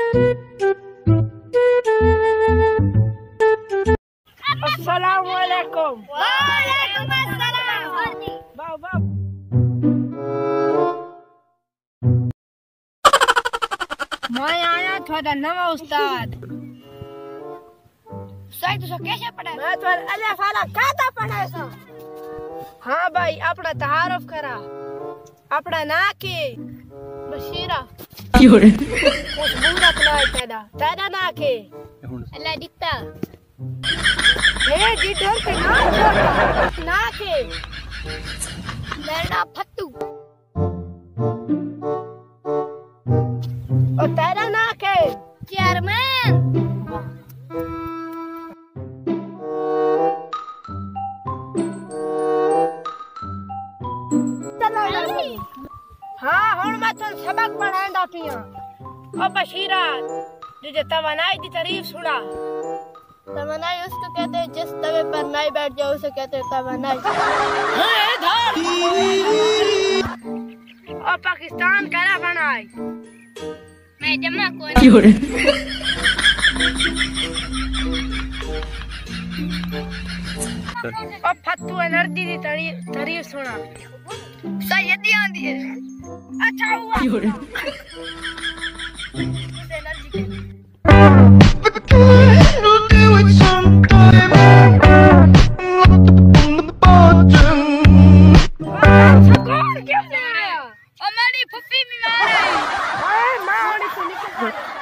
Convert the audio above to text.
अस्सलामुअलैकुम। वालेकुम अस्सलाम। वाह वाह। मैं आया थोड़ा नवा उस्ताद। सही तो कैसे पढ़ा? मैं तो अलिफ वाला काता पढ़ा सा। हाँ भाई अपना तारुफ करा। अपना ना के बशीरा। क्यों? पूरा अपना तेरा ना के। अल्लाह दिखता। हे डिडर के ना के। मेरा फत्तू। और तेरा ना के चेयरमैन। हाँ हुन मैं तो सबक पढ़ांदा पिया। ओ बशीरा तुझे तवानाई दी तारीफ सुना। तवानाई उसको कहते हैं जिस तवे पर नाई बैठ जाए उसे कहते हैं तवानाई। और पाकिस्तान करा बनाए। मैं जमा को क्यों? और फत्तू एनर्जी दी तारीफ सुना। सैयदी आंदी है। अच्छा हुआ। क्यों? हमारी फुफी बीमार है। माँ